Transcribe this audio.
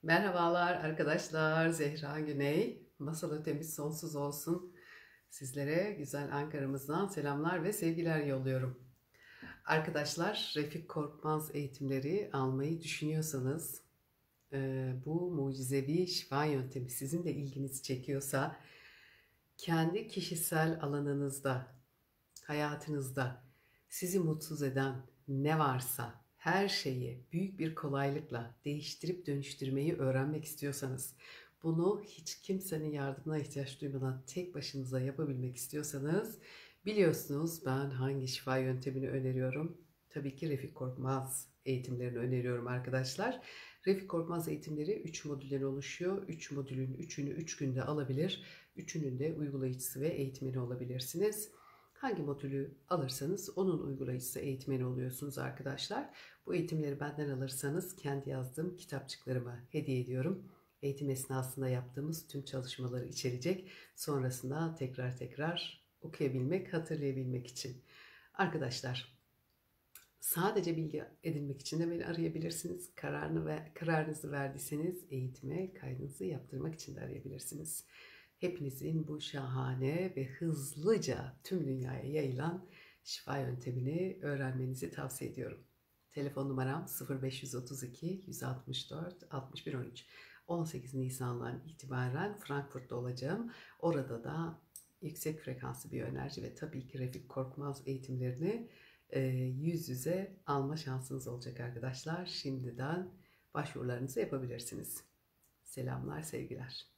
Merhabalar arkadaşlar, Zehra Güney. Masal ötemiz sonsuz olsun. Sizlere güzel Ankara'mızdan selamlar ve sevgiler yolluyorum. Arkadaşlar, Refik Korkmaz eğitimleri almayı düşünüyorsanız, bu mucizevi şifa yöntemi sizin de ilginizi çekiyorsa, kendi kişisel alanınızda, hayatınızda sizi mutsuz eden ne varsa her şeyi büyük bir kolaylıkla değiştirip dönüştürmeyi öğrenmek istiyorsanız, bunu hiç kimsenin yardımına ihtiyaç duymadan tek başınıza yapabilmek istiyorsanız, biliyorsunuz ben hangi şifa yöntemini öneriyorum? Tabii ki Refik Korkmaz eğitimlerini öneriyorum arkadaşlar. Refik Korkmaz eğitimleri 3 modülden oluşuyor. 3 modülün 3'ünü 3 günde alabilir. 3'ünün de uygulayıcısı ve eğitmeni olabilirsiniz. Hangi modülü alırsanız onun uygulayıcısı, eğitmeni oluyorsunuz arkadaşlar. Bu eğitimleri benden alırsanız kendi yazdığım kitapçıklarımı hediye ediyorum. Eğitim esnasında yaptığımız tüm çalışmaları içerecek. Sonrasında tekrar tekrar okuyabilmek, hatırlayabilmek için. Arkadaşlar, sadece bilgi edinmek için de beni arayabilirsiniz. Kararınızı verdiyseniz eğitime kaydınızı yaptırmak için de arayabilirsiniz. Hepinizin bu şahane ve hızlıca tüm dünyaya yayılan şifa yöntemini öğrenmenizi tavsiye ediyorum. Telefon numaram 0532 164 61 13. 18 Nisan'dan itibaren Frankfurt'ta olacağım. Orada da yüksek frekanslı biyoenerji ve tabii ki Refik Korkmaz eğitimlerini yüz yüze alma şansınız olacak arkadaşlar. Şimdiden başvurularınızı yapabilirsiniz. Selamlar, sevgiler.